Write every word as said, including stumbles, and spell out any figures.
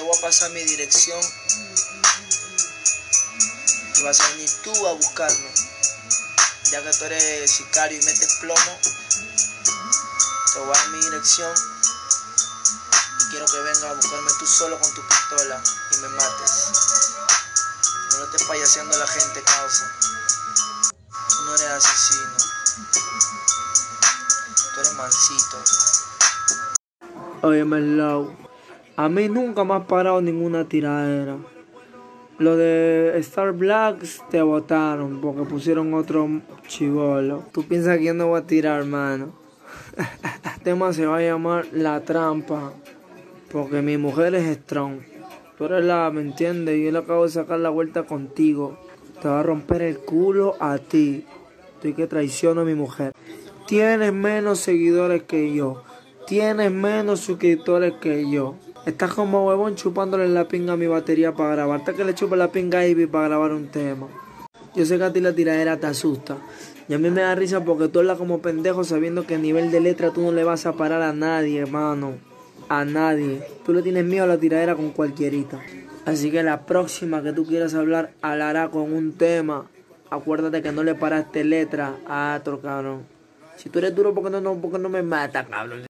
voy a pasar mi dirección y vas a venir tú a buscarme. Ya que tú eres sicario y metes plomo, te voy a dar mi dirección y quiero que vengas a buscarme tú solo con tu pistola y me mates. No lo estés payaseando a la gente, causa. Tú no eres asesino. Tú eres mansito. Oye, Merlau, a mí nunca me has parado ninguna tiradera. Lo de Star Blacks te votaron porque pusieron otro chivolo. Tú piensas que yo no voy a tirar, hermano. El tema se va a llamar La Trampa, porque mi mujer es strong. Tú eres la, ¿me entiendes? Yo le acabo de sacar la vuelta contigo. Te va a romper el culo a ti. Tú que traiciono a mi mujer. Tienes menos seguidores que yo. Tienes menos suscriptores que yo. Estás como huevón chupándole la pinga a mi batería para grabar. Hasta que le chupa la pinga a Ivy para grabar un tema. Yo sé que a ti la tiradera te asusta. Y a mí me da risa porque tú hablas como pendejo sabiendo que a nivel de letra tú no le vas a parar a nadie, hermano. A nadie. Tú le tienes miedo a la tiradera con cualquierita. Así que la próxima que tú quieras hablar, hablará con un tema. Acuérdate que no le paraste letra a otro cabrón. Si tú eres duro, ¿por qué no, no, por qué no me matas, cabrón?